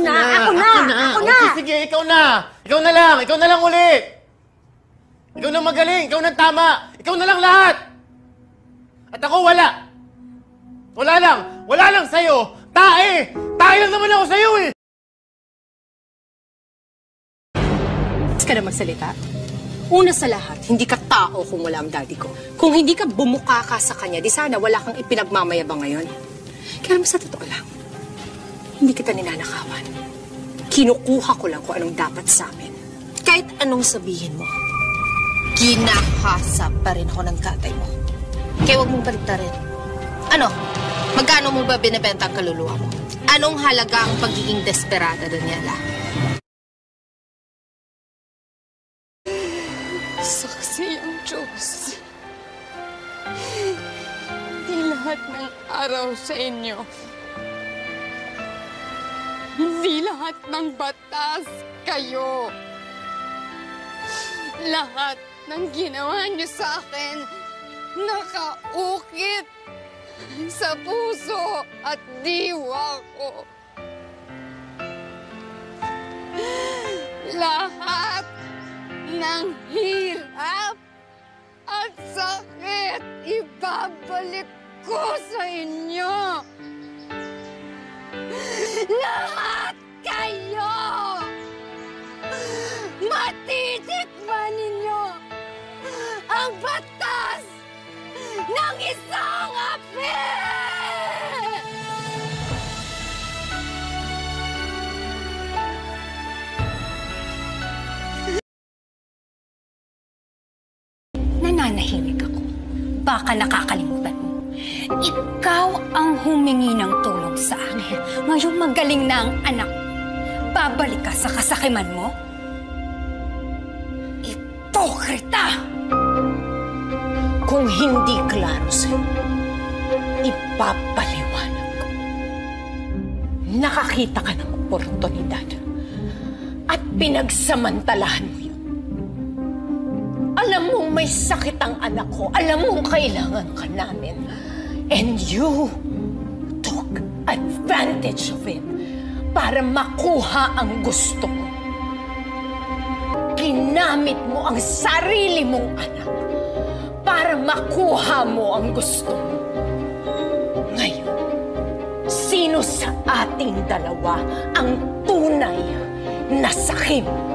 Ako na! Okay, sige, ikaw na! Ikaw na lang uli! Ikaw na magaling! Ikaw na tama! Ikaw na lang lahat! At ako wala! Wala lang sa'yo! Tae lang naman ako sa'yo eh! Ka na magsalita? Una sa lahat, hindi ka tao kung wala ang daddy ko. Kung hindi ka bumuka ka sa kanya, di sana wala kang ipinagmamayabang ngayon. Kaya naman sa totoo lang, hindi kita ninanakawan. Kinukuha ko lang kung anong dapat sa amin. Kahit anong sabihin mo, ginahasa pa rin ako ng tatay mo. Kaya huwag mong baliktarin. Ano? Magkano mo ba binibenta ang kaluluwa mo? Anong halaga ang pagiging desperada, Daniela? Saksi ang Diyos. Hindi lahat ng araw sa inyo. Hindi lahat ng batas kayo. Lahat ng ginawa niyo sa akin nakaukit sa puso at diwa ko. Lahat ng hirap at sakit ibabalik ko sa inyo. Lahat kayo! Matitikman ninyo ang batas ng isang api! Nananahimik ako. Baka nakakalimutan mo. Ikaw ang humingi ng tulong sa akin. Ngayong magaling na ang anak mo. Babalik ka sa kasakiman mo? Ipokrita! Kung hindi klaro sa'yo, ipapaliwanag ko. Nakakita ka ng oportunidad at pinagsamantalahan mo yun. Alam mong may sakit ang anak ko. Alam mong kailangan ka namin. And you took advantage of it para makuha ang gusto mo. Ginamit mo ang sarili mong anak para makuha mo ang gusto mo. Ngayon, sino sa ating dalawa ang tunay na sakim?